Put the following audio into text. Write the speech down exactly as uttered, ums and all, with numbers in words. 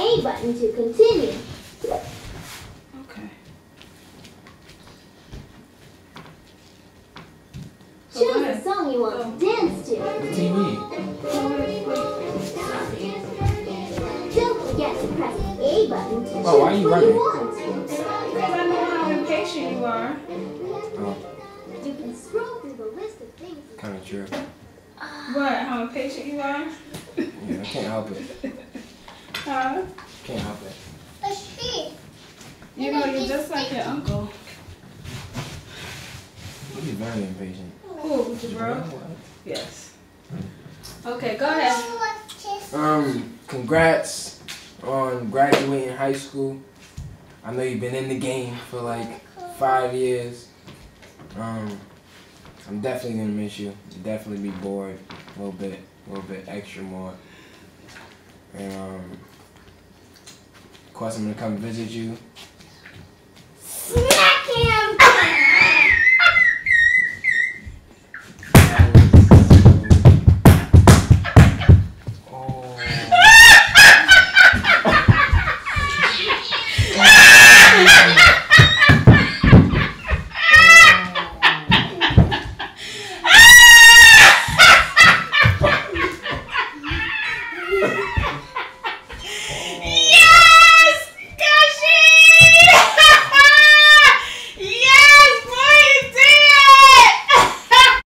A button to continue. Okay. Choose the song you want oh. to dance to. The T V. Don't forget to press the A button to choose oh, why are you what running? you want. Because I know how impatient you are. Oh. You can scroll through the list of things. Kind of true. What? How impatient you are? Yeah, I can't help it. Huh? Can't help it. You know, you're just like your uncle. He's very impatient. Who, Jabril? Yes. Okay, go ahead. Um, congrats on graduating high school. I know you've been in the game for like five years. Um, I'm definitely gonna miss you. You'll definitely be bored a little bit, a little bit extra more. And um, of course, I'm gonna come visit you